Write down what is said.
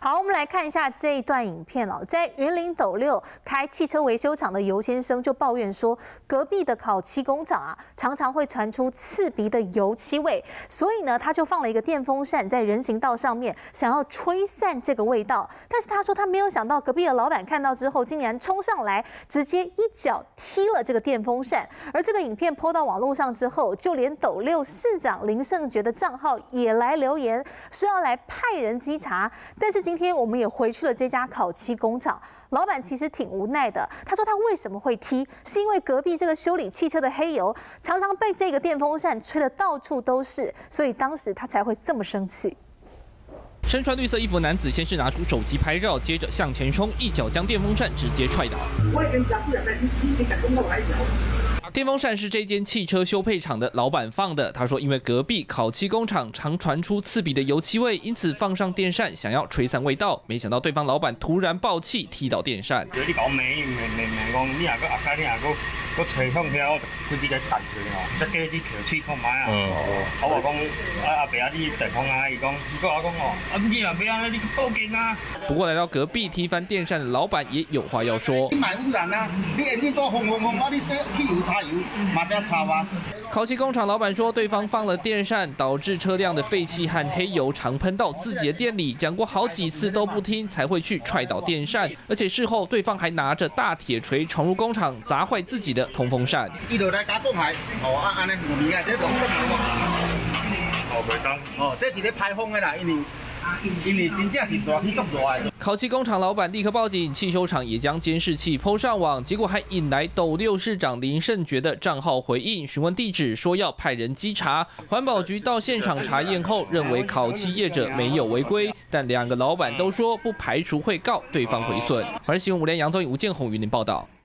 好，我们来看一下这一段影片哦，在云林斗六开汽车维修厂的尤先生就抱怨说，隔壁的烤漆工厂啊，常常会传出刺鼻的油漆味，所以呢，他就放了一个电风扇在人行道上面，想要吹散这个味道。但是他说他没有想到，隔壁的老板看到之后，竟然冲上来，直接一脚踢了这个电风扇。而这个影片抛到网络上之后，就连斗六市长林胜觉的账号也来留言，说要来派人稽查。但是今天我们也回去了这家烤漆工厂，老板其实挺无奈的。他说他为什么会踢，是因为隔壁这个修理汽车的黑油常常被这个电风扇吹得到处都是，所以当时他才会这么生气。 身穿绿色衣服的男子先是拿出手机拍照，接着向前冲，一脚将电风扇直接踹倒。电风扇是这间汽车修配厂的老板放的。他说，因为隔壁烤漆工厂常传出刺鼻的油漆味，因此放上电扇想要吹散味道。没想到对方老板突然爆气，踢倒电扇。 你搞咩讲，你若个后摆你若个吹向遐，我就开始来弹出吼，再叫你撬喙看卖啊。我话讲阿伯啊，你电风啊，伊讲，伊跟我讲哦，你若要安尼，你去报警啊。 不过来到隔壁踢翻电扇的老板也有话要说。 你卖污染啊！你眼睛多红，我你洗汽油擦油，嘛真臭啊！ 烤漆工厂老板说，对方放了电扇，导致车辆的废气和黑油常喷到自己的店里，讲过好几次都不听，才会去踹倒电扇。而且事后对方还拿着大铁锤闯入工厂，砸坏自己的通风扇。 伊就来甲讲下，安尼有味啊，这拢不好。 袂当， 这是咧排风的啦，因为真正是热天足热的。 烤漆工厂老板立刻报警，汽修厂也将监视器PO上网，结果还引来斗六市长林胜觉的账号回应，询问地址，说要派人稽查。环保局到现场查验后，认为烤漆业者没有违规，但两个老板都说不排除会告对方毁损。而新闻5连杨宗颖、吴建宏云林报道。